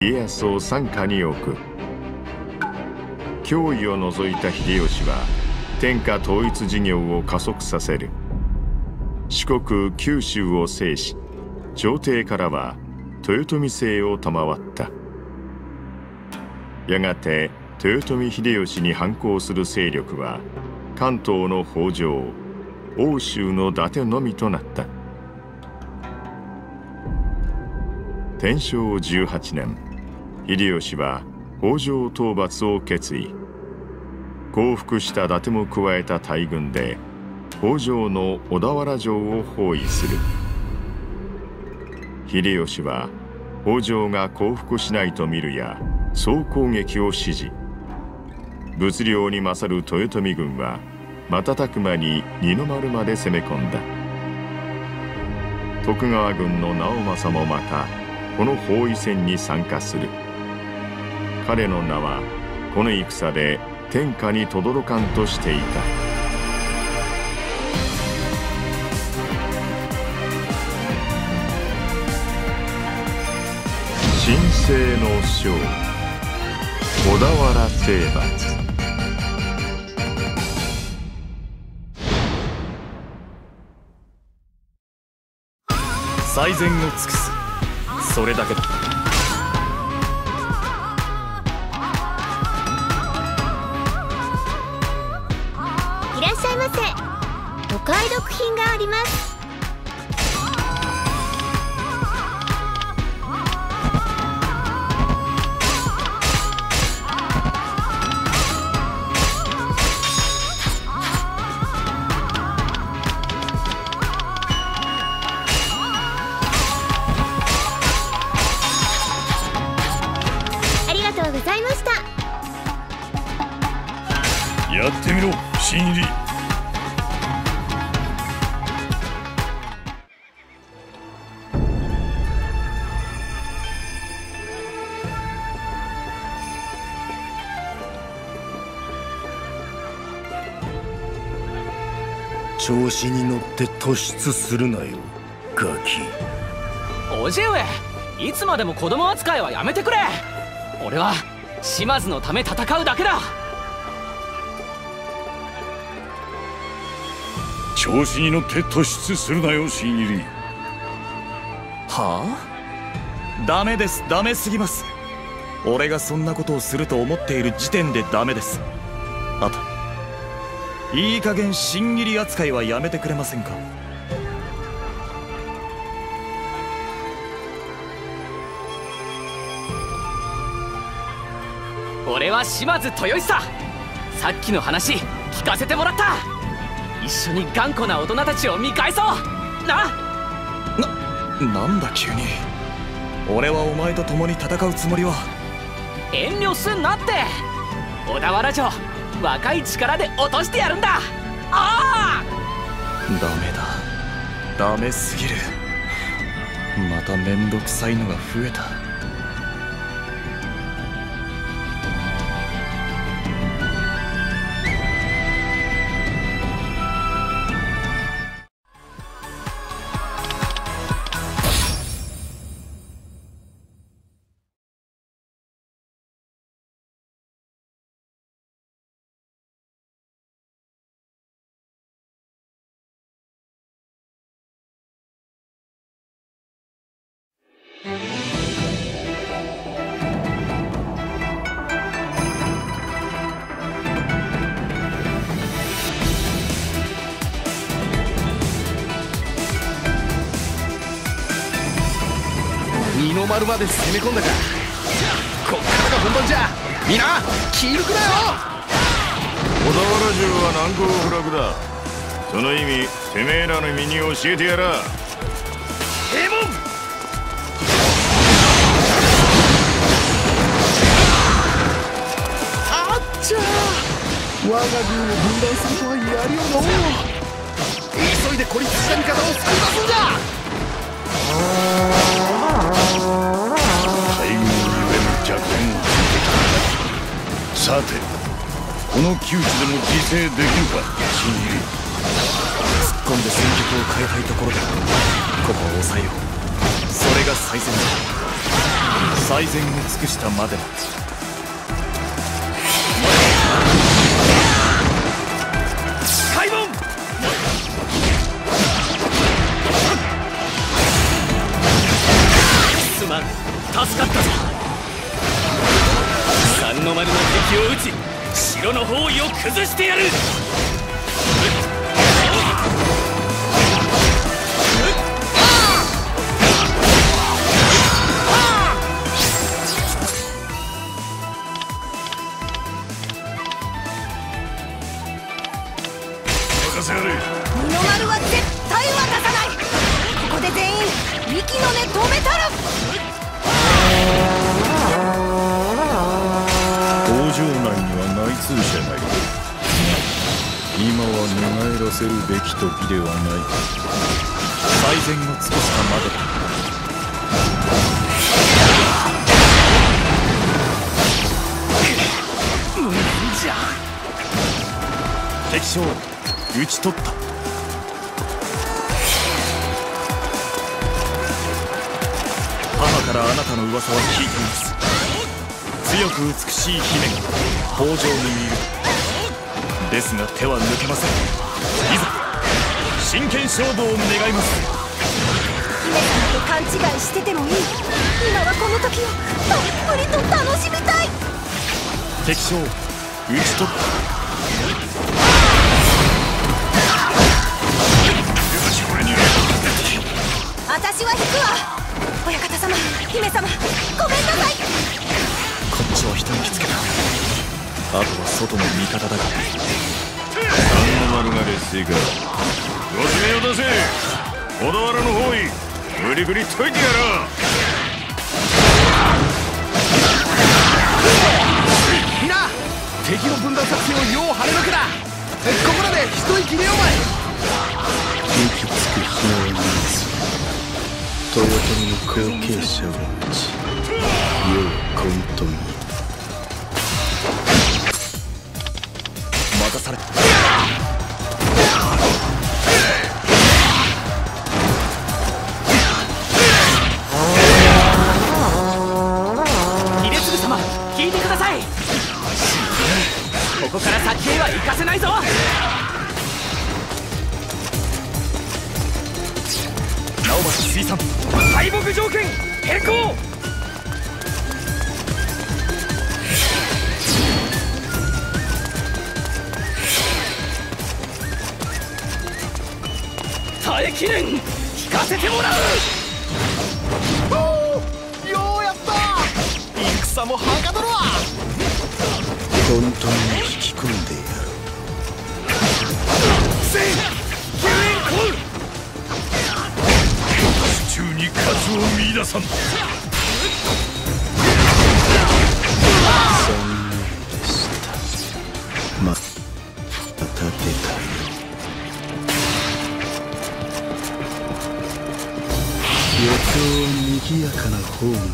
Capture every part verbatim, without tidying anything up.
家康を傘下に置く。脅威を除いた秀吉は天下統一事業を加速させる。四国九州を制し、朝廷からは豊臣制を賜った。やがて豊臣秀吉に反抗する勢力は関東の北条、奥州の伊達のみとなった。天正じゅうはちねん、秀吉は北条討伐を決意。降伏した伊達も加えた大軍で北条の小田原城を包囲する。秀吉は北条が降伏しないと見るや総攻撃を指示。物量に勝る豊臣軍は瞬く間に二の丸まで攻め込んだ。徳川軍の直政もまたこの包囲戦に参加する。彼の名はこの戦で天下に轟かんとしていた。神聖の将、小田原征伐。 最善を尽くす、それだけだ。 いらっしゃいませ。お買い得品があります。 やってみろ、新入り。 調子に乗って突出するなよ、ガキ。 叔父上、いつまでも子供扱いはやめてくれ。俺は島津のため戦うだけだ。 調子に乗って突出するなよ、新入り。 はあ？ダメです、ダメすぎます。俺がそんなことをすると思っている時点でダメです。あといい加減新入り扱いはやめてくれませんか。 俺は島津豊久。さっきの話聞かせてもらった。一緒に頑固な大人たちを見返そうな。 な、なんだ急に。俺はお前と共に戦うつもりは。 遠慮すんなって。小田原城若い力で落としてやるんだ。ああ、 ダメだ、ダメすぎる。まためんどくさいのが増えた。 二の丸まで攻め込んだか。こっからが本番じゃ。みんな気抜くなよ。 小田原城は難攻不落だ。その意味てめえらの身に教えてやら。 平門。あっちゃー、我が軍を分断するとはやりようの。急いで孤立した味方を救い出すんじゃ。 大軍にゆえの弱点をついてきた。さて、この窮地でも自制できるか、新入り。 突っ込んで戦局を変えたいところだ。ここを抑えよう。それが最善だ。 最善を尽くしたまでだ。開門。すまん、助かったぞ。三の丸の敵を撃ち城の包囲を崩してやる。 二の丸は絶対渡さない。ここで全員息の根止めたる。 工場内には内通者がいる。今は寝返らせるべき時ではない。 最善を尽くしたまでだ。無念じゃ。敵将討ち取った。母からあなたの噂は聞いています。強く美しい姫が北条にいる。ですが手は抜けません。いざ真剣勝負を願います。 姫様と勘違いしててもいい。今はこの時をたっぷりと楽しみたい。 敵将討ち取った。 私は引くわ。親方様、姫様、ごめんなさい。 こっちは人にきつけた。あとは外の味方だが。 三の丸が劣勢か。ご指名を出せ。小田原の方位無理くり解いてやろう。 みんな敵の分断作戦をよう跳ねのけだ。ここらで一息入れようまい。 息つく暇はないぞ。豊臣の後継者を持ち、世を混沌に。 任された。 秀次様、聞いてください。ここから先へは行かせないぞ。 直松水産敗北条件変更。耐えきれん。引かせてもらう。 おようやった。戦もはかどるわ。 混沌に引き込んでやる。 せい救援コール。 手中に数を見出さん。 残念でした。ままた出たよ。余興は賑やかな方がいい。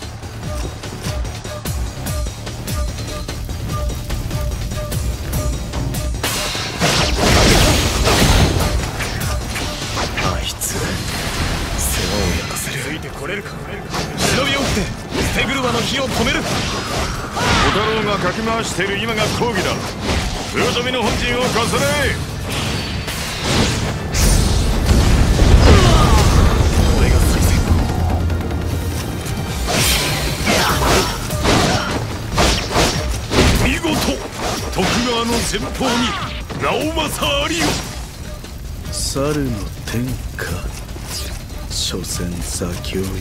あいつ世話を焼かせる。ついてこれるか。忍びを打ってステグルワの火を止める。 小太郎がかき回している今が抗議だ。豊臣の本陣を重ね。 俺が最善。 見事徳川の前方に直政ありよ。 猿の天下、所詮座興よ。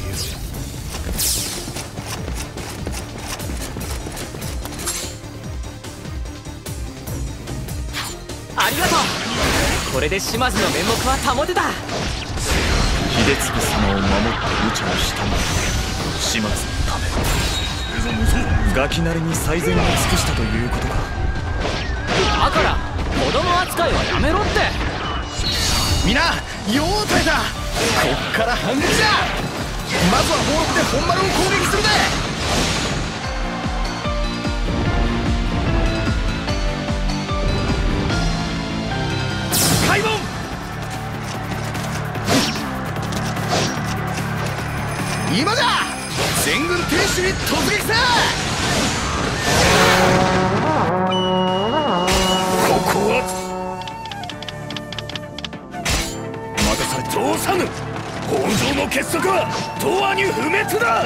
ありがとう。これで島津の面目は保てた。 秀次様を守って無茶をしたのは始末のため。ガキなりに最善を尽くしたということか。 だから子供扱いはやめろって。 みんなよう耐えた。こっから反撃だ。まずは砲撃で本丸を攻撃するぜ。開門。今じゃ。全軍停止。 族は永遠に不滅だ。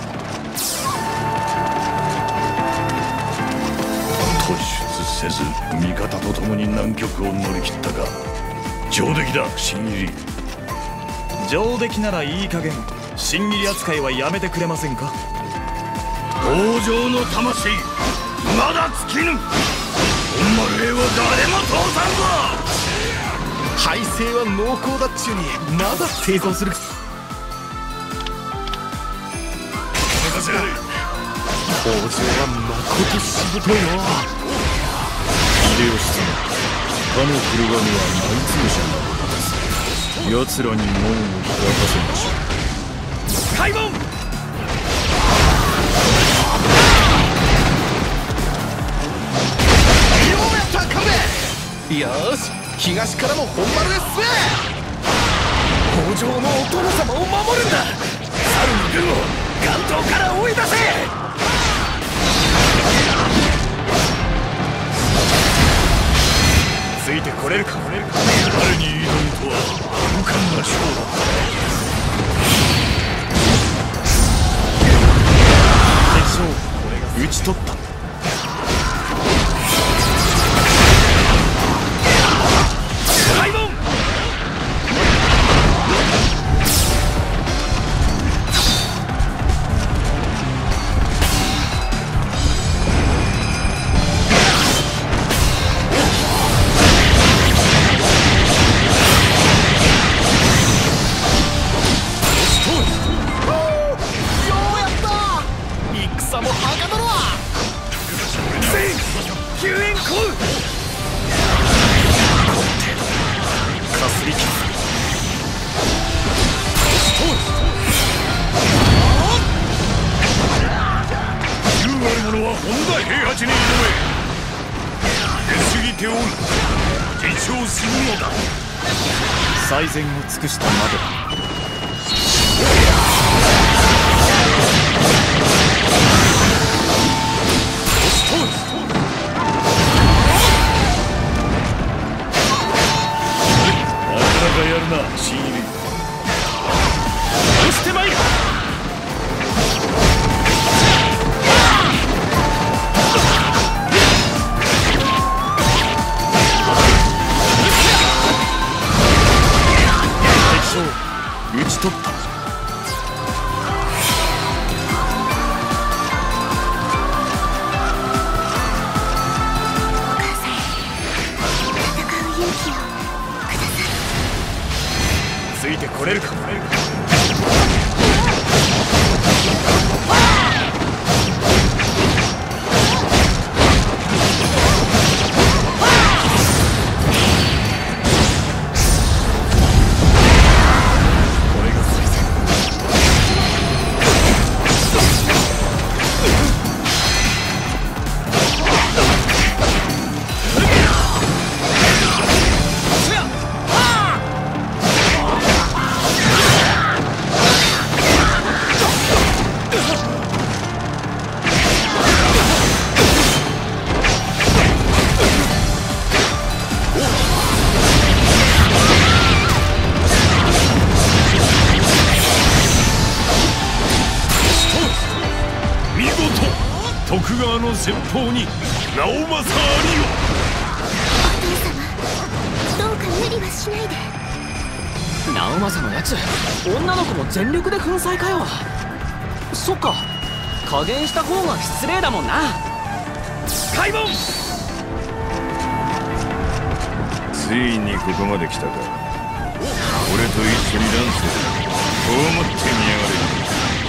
突出せず味方と共に難局を乗り切ったが上出来だ新入り。 上出来ならいい加減新入り扱いはやめてくれませんか。 王城の魂まだ尽きぬ。本丸兵は誰も通さんぞ。 敗勢は濃厚だっちゅうにまだ抵抗する。 任せる。 北条はまことしぶといな。 秀吉様、他の黒髪は内通者なのです。奴らに門を開かせましょう。 開門。 ようやった亀。よーし、東からも本丸へ進め。北条のお殿様を守るんだ。 猿の軍を関東から追い出せ。 ついてこれるか。 誰に挑むとは勇敢な勝負。 敵将討ち取った。開門。最善を尽くしたまでだ。 なかなかやるな新入り。 押してまいる。討ち取った。ついてこれるか。 徳川の先方に直政ありよ。 お父様、どうか無理はしないで。 直政のやつ、女の子も全力で粉砕かよ。そっか、加減した方が失礼だもんな。 開門。 ついにここまで来たか。俺と一緒にダンスをこう思ってみやがれ。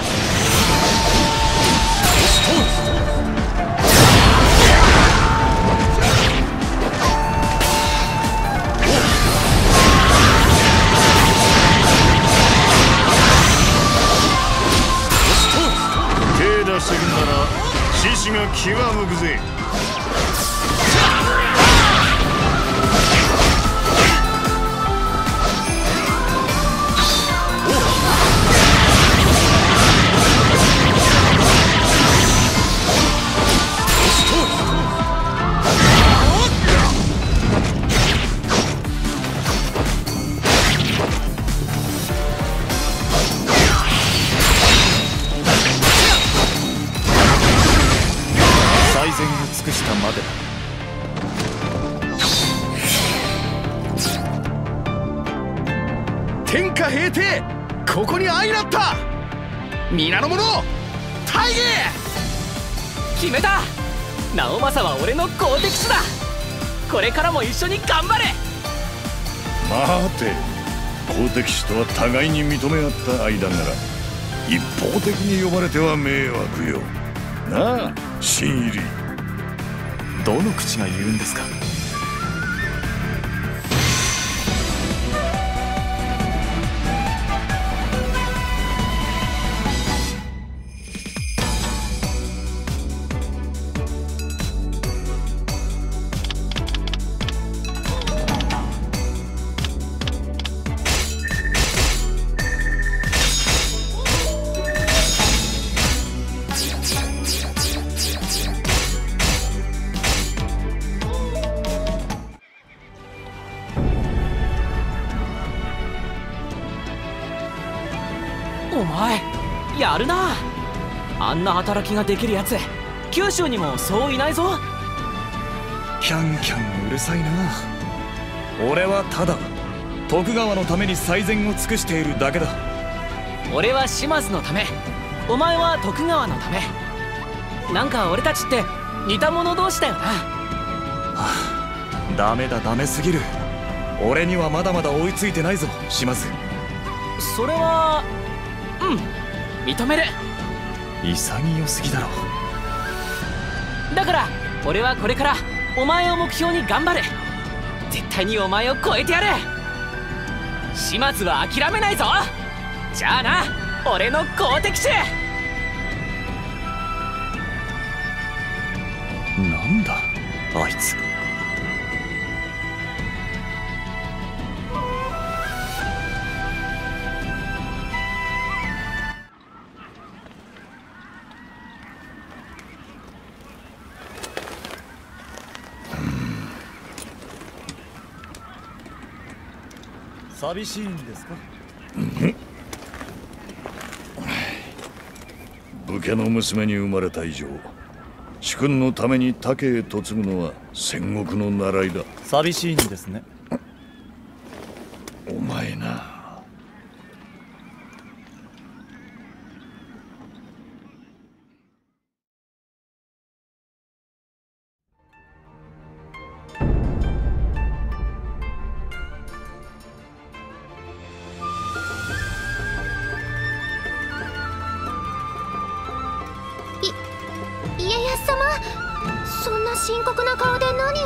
手出してくんなら獅子が気は向くぜ。 善を尽くしたまでだ。天下平定、ここに相なった。皆の者、大義。 決めた。直政は俺の好敵手だ。これからも一緒に頑張れ。 待て、好敵手とは互いに認め合った間柄、一方的に呼ばれては迷惑よなあ、新入り。 どの口が言うんですか。 お前やるな。あんな働きができるやつ九州にもそういないぞ。 キャンキャンうるさいな。俺はただ徳川のために最善を尽くしているだけだ。 俺は島津のため、お前は徳川のため。なんか俺たちって似た者同士だよな。はあ、ダメだ、ダメすぎる。俺にはまだまだ追いついてないぞ、島津。 それはうん認める。 潔すぎだろ。 だから俺はこれからお前を目標に頑張る。絶対にお前を超えてやる。島津は諦めないぞ。じゃあな、俺の好敵手。 なんだあいつ。寂しいんですか。 武家の娘に生まれた以上、主君のために他家へ嫁ぐのは戦国の習いだ。 寂しいんですね。 お前な。 深刻な顔で何を。あ、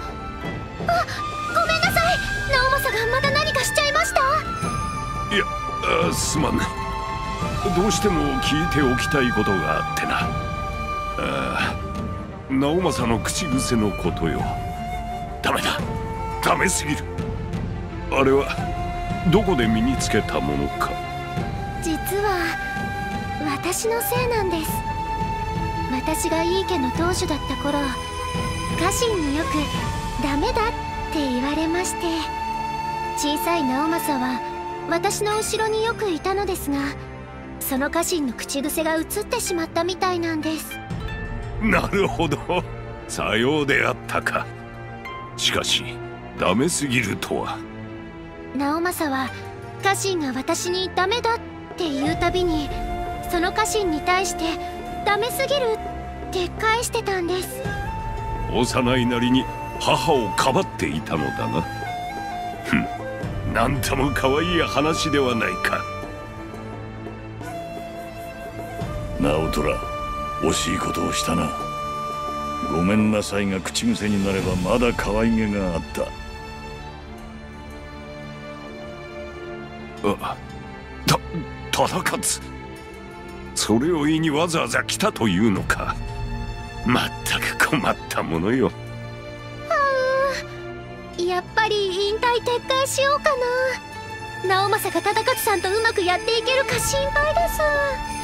ごめんなさい。直政がまだ何かしちゃいました。 いや、あ、すまん。どうしても聞いておきたいことがあってな。あ、直政の口癖のことよ。ダメだ、ダメすぎる。あれはどこで身につけたものか。 実は私のせいなんです。私が井伊家の当主だった頃、家臣によくダメだって言われまして、小さい直政は私の後ろによくいたのですが、その家臣の口癖が移ってしまったみたいなんです。 なるほど、さようであったか。しかしダメすぎるとは。 直政は家臣が私にダメだって言うたびに、その家臣に対してダメすぎるって返してたんです。 幼いなりに母をかばっていたのだな。ふん、なんとも可愛い話ではないか。 直虎、惜しいことをしたな。ごめんなさいが口癖になればまだ可愛げがあった。 あ、た、忠勝、それを言いにわざわざ来たというのか。まったく困ったものよ。 あー、やっぱり引退撤回しようかな。直政が忠勝さんとうまくやっていけるか心配です。